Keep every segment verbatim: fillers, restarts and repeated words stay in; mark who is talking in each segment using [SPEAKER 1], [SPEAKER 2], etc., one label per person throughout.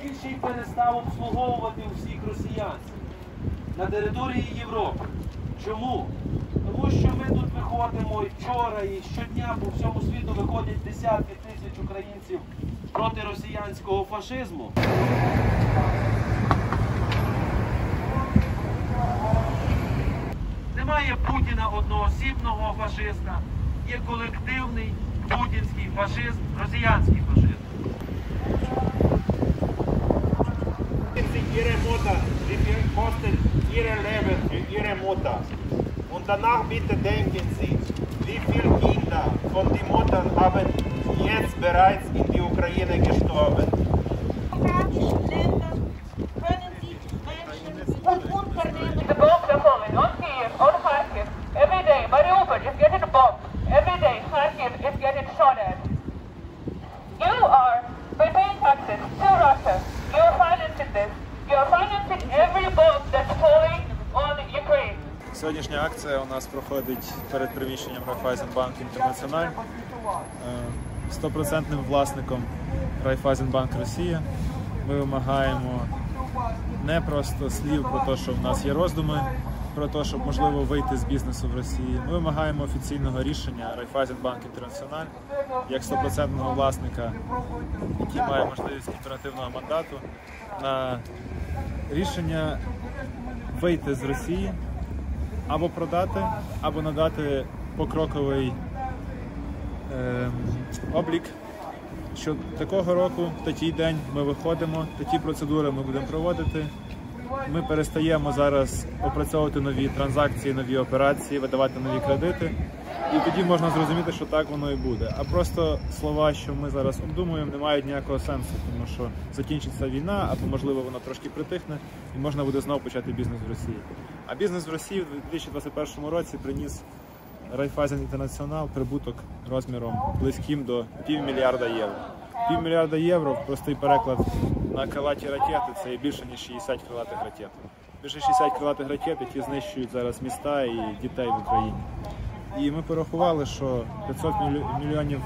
[SPEAKER 1] він ще й перестав обслуговувати усіх росіянців на території Європи. Чому? Тому що ми тут виходимо і вчора, і щодня по всьому світу виходять десятки тисяч українців проти росіянського фашизму. Немає Путіна одноосібного фашиста, є колективний путінський фашизм, росіянський фашизм.
[SPEAKER 2] Ihre Mutter, sie kostet ihre Leben für ihre Mutter. Und danach bitte denken Sie, wie viele Kinder von den Müttern haben jetzt bereits in die Ukraine gestorben.
[SPEAKER 3] The bombs are falling on Kiev, on Kharkiv. Every day, Mariupol is getting bombed. Every day, Kharkiv is getting shot at. You are paying taxes to Russia. You are financing this. You are financing every bomb that's falling on Ukraine.
[SPEAKER 4] Сьогоднішня акція у нас проходить перед приміщенням Райфайзенбанк Інтернаціональ. Стопроцентним власником Райфайзенбанк Росія. Ми вимагаємо не просто слів про те, що в нас є роздуми, про те, щоб можливо вийти з бізнесу в Росії. Ми вимагаємо офіційного рішення Райфайзенбанк Інтернаціональ як стопроцентного власника, який має можливість альтернативного мандату, на рішення вийти з Росії, або продати, або надати покроковий е, облік, що такого року, в такий день ми виходимо, такі процедури ми будемо проводити. Ми перестаємо зараз опрацьовувати нові транзакції, нові операції, видавати нові кредити. І тоді можна зрозуміти, що так воно і буде. А просто слова, що ми зараз обдумуємо, не мають ніякого сенсу, тому що закінчиться війна, або, можливо, вона трошки притихне, і можна буде знову почати бізнес в Росії. А бізнес в Росії в дві тисячі двадцять першому році приніс Райфайзен Інтернаціонал прибуток розміром близьким до півмільярда євро. Півмільярда євро, простий переклад на крилаті ракети, це більше, ніж шістдесят крилатих ракет. Більше шістдесят крилатих ракет, які знищують зараз міста і дітей в Україні. І ми порахували, що п'ятсот мільйонів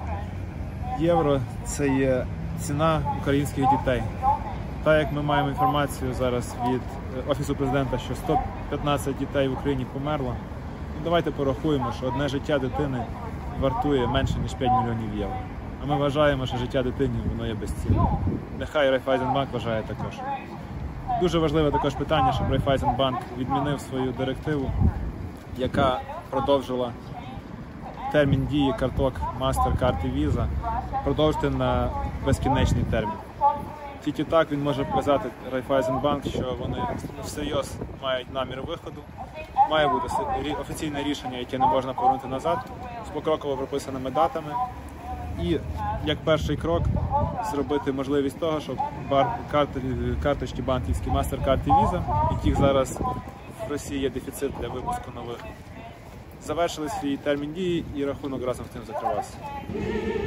[SPEAKER 4] євро – це є ціна українських дітей. Так як ми маємо інформацію зараз від Офісу Президента, що сто п'ятнадцять дітей в Україні померло, давайте порахуємо, що одне життя дитини вартує менше, ніж п'ять мільйонів євро. А ми вважаємо, що життя дитини воно є безцінним. Нехай Райфайзенбанк вважає також. Дуже важливе також питання, щоб Райфайзенбанк відмінив свою директиву, яка продовжила термін дії карток MasterCard і Visa продовжити на безкінечний термін. Тільки так він може показати Райфайзенбанк, що вони всерйоз мають намір виходу. Має бути офіційне рішення, яке не можна повернути назад, з покроково прописаними датами. І як перший крок зробити можливість того, щоб карти, карточки банківські MasterCard і Visa, яких зараз в Росії є дефіцит для випуску нових, завершили свій термін дії і рахунок разом з тим закривався.